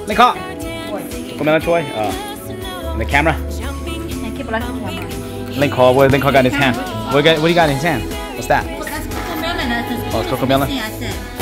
Lên call. Come Troy. The camera. And keep like the camera. Link call. What Link call got in his hand? What do you got in his hand? What's that? That's cocomelon. Oh, cocomelon. I said.